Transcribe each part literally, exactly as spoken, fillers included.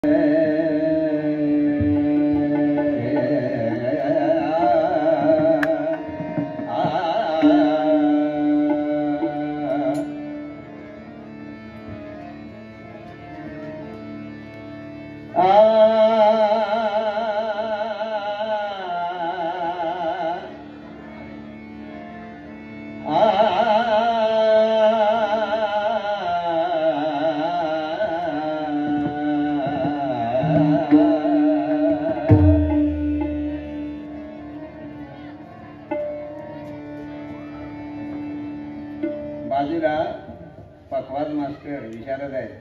बाजूला पखवाज मास्टर विशारद आहेत,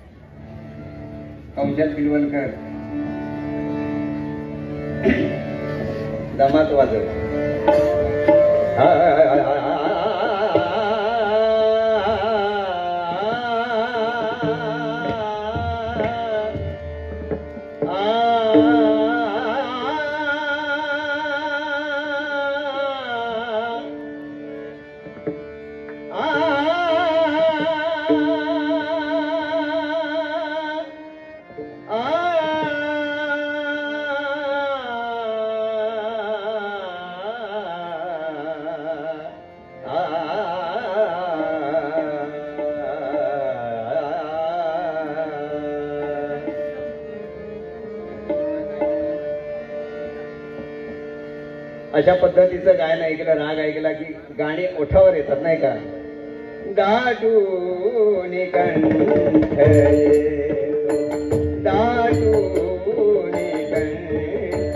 कौशल पिलवलकर दमात वाजव. अशा पद्धतीचं गायन ऐकलं, राग ऐकला की गाणी ओठावर येतात नाही का. दाटून कंठ दाटून कंठ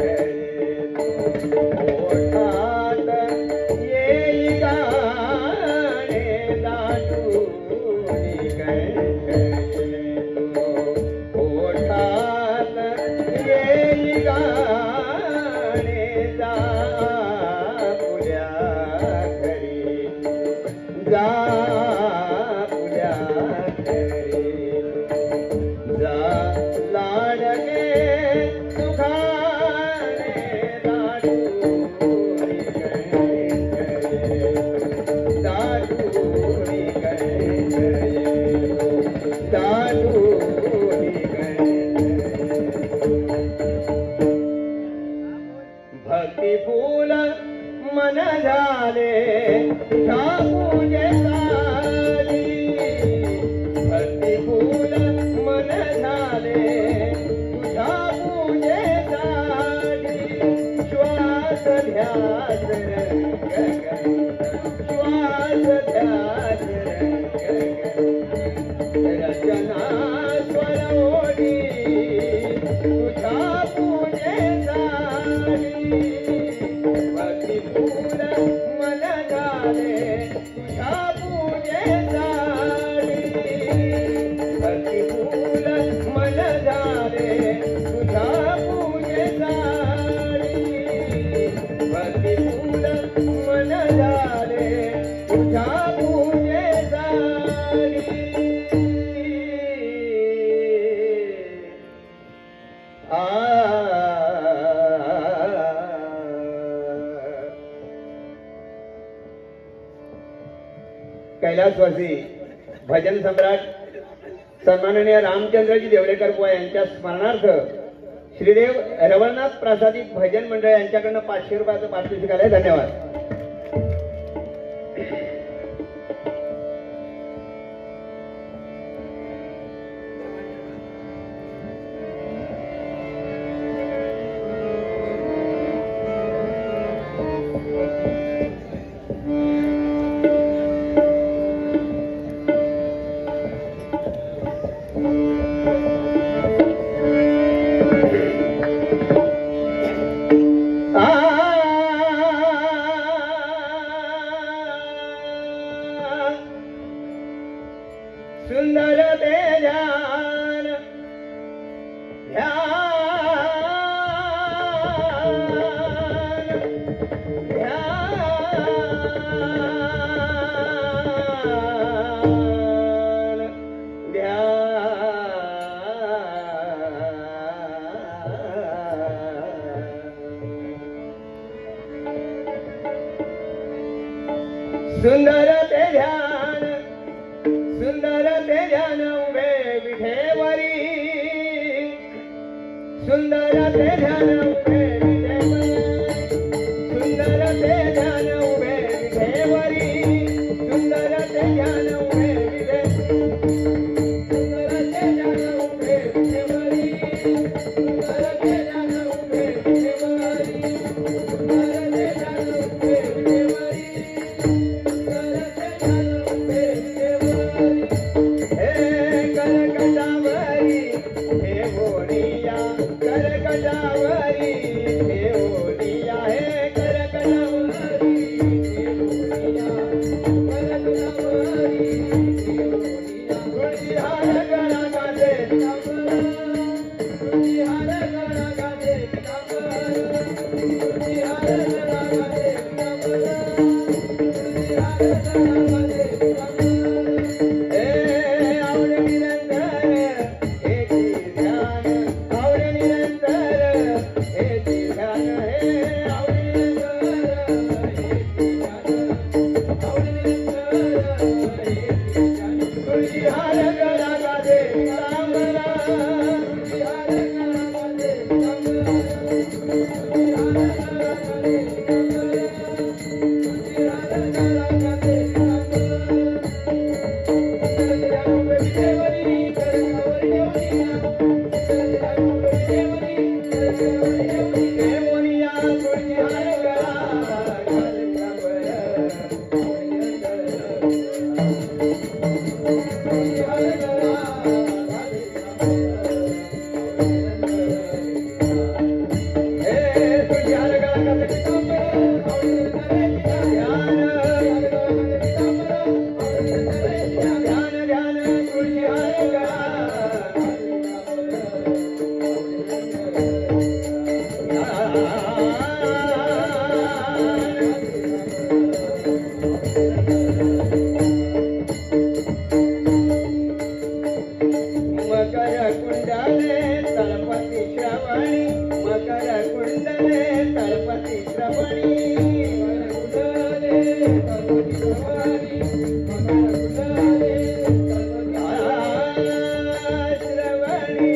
ओठात येई गाणे दाटून कंठ ओठात येई गाणे दा जा पुल्या घरी जा लाडके सुखाने दाटूनी गणे दाटूनी गणे दाटूनी गणे भक्ती फूल मन झाले रचना स्वरवडी तुझ्या पूजेसाठी भक्ती फूल मन झाले तुझ्या पूजेसाठी भक्ती फूल मन झाले तुझ्या पूजेसाठी भक्ती फूल मन झाले तुझ्या पूजेसाठी. कैलासवासी भजन सम्राट सन्माननीय रामचंद्रजी देवळेकर बुवा यांच्या स्मरणार्थ श्रीदेव रवळनाथ प्रासादिक भजन मंडळ यांच्याकडनं पाचशे रुपयाचं पारितोषिक आलंय. धन्यवाद. सुंदर ते ध्यान ध्यान ध्यान ध्यान सुंदर ते ध्यान सुंदर ते ध्यान उभे विठेवरी सुंदर ते ध्यान उभे विधेवरी सुंदर ते ध्यान उभे विधेवरी सुंदर ते ध्यान उभे विधे सुंदर ते ध्यान उभे विधेवरी सुंदर ते ध्यान उभे विधेवरी सुंदर ते ध्यान उभे विधेवरी सुंदर ते ध्यान उभे विधेवरी हे करकटावरी हे होरिया करकटावरी हे होरिया हे करकटावरी हे होरिया करकटावरी हे होरिया तुळशीहार गळा गाते पितांबर तुळशीहार गळा गाते पितांबर तुळशीहार गळा गाते पितांबर तुळशीहार गळा गाते पितांबर हे आवडे निरंतर हेची ध्यान आवडे निरंतर हेची ध्यान हे आवडे निरंतर हेची ध्यान आवडे निरंतर हेची ध्यान तुळशीहार गळा गाते पितांबरा तुळशीहार गळा गाते पितांबरा तुळशीहार गळा गाते पितांबरा तुळशीहार गळा गाते पितांबरा मकर कुंडले तळपती श्रवणी मकर कुंडले तळपती श्रवणी कुंडले तळपती श्रवणी मकर कुंडले तळपती श्रवणी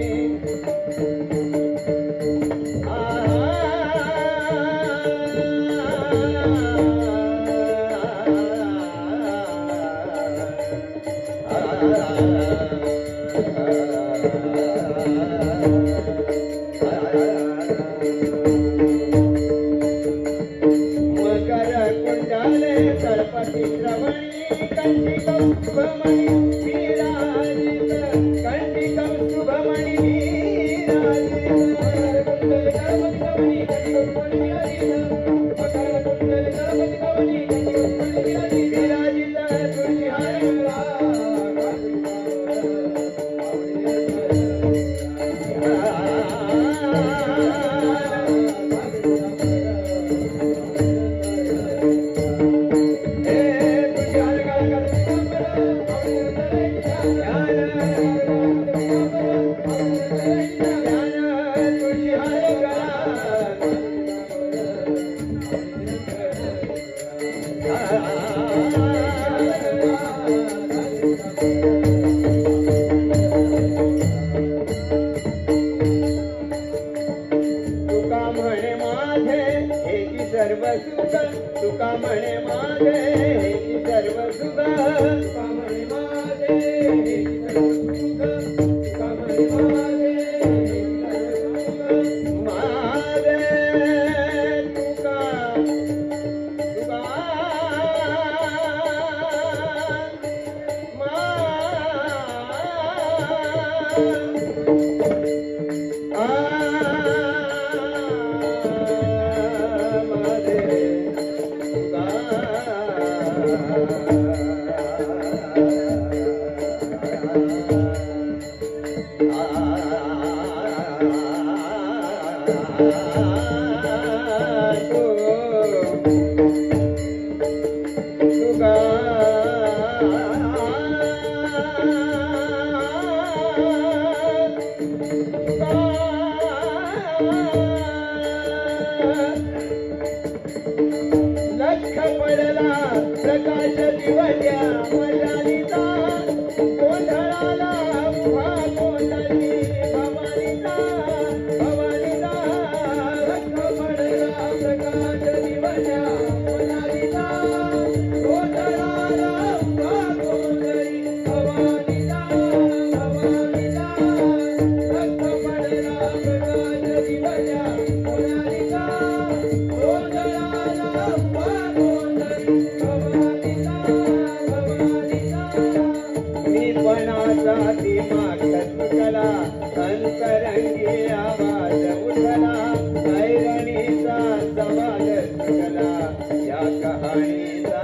मकर कुंडले तळपती श्रवणी कंठिकं शुभमणि विराजित कंठिकं शुभमणि विराजित मकर कुंडले तळपती श्रवणी कंठिकं शुभमणि विराजित मकर कुंडले तळपती श्रवणी कंठिकं शुभमणि विराजित विराजित तुळशीहार गळा तुका म्हणे माझे हेची सर्व सुख तुका म्हणे माझे हेची सर्व सुख तुका म्हणे माझे हेची सर्व सुख तुका म्हणे माझे हेची सर्व सुख माझे तुका तुका लख पडला प्रकाश दिवट्या मशालीचा गोंधळाला उभा गोंधळी भवानीचा रंगी आवाज उठला ऐरणीचा समाज सुटला या कहाणीचा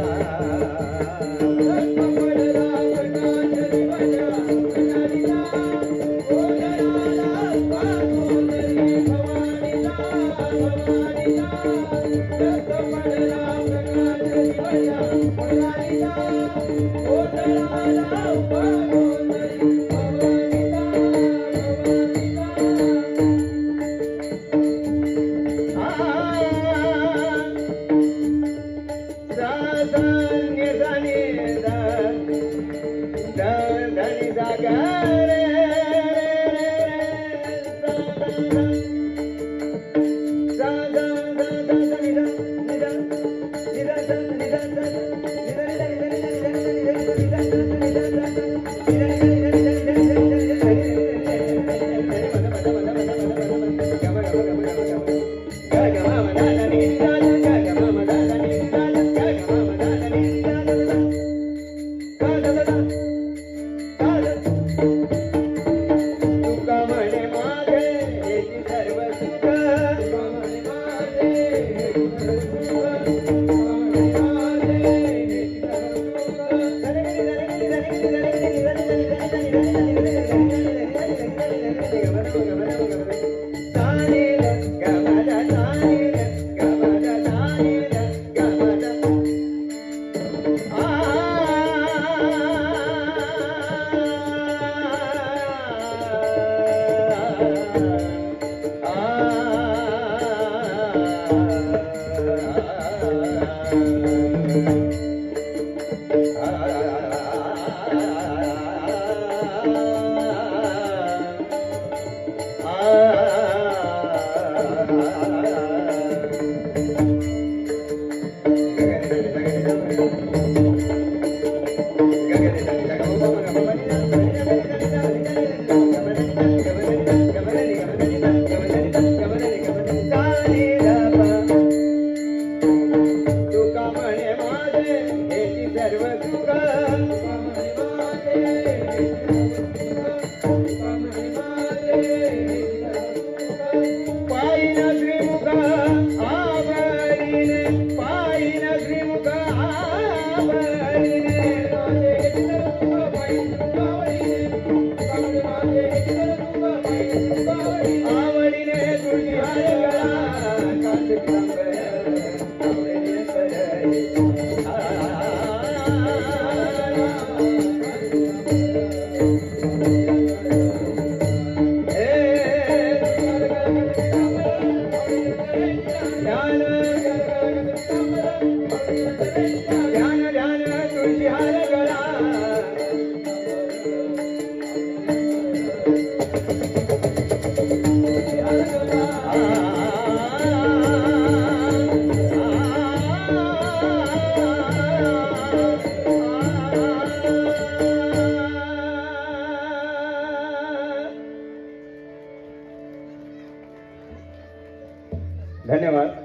धन्यवाद.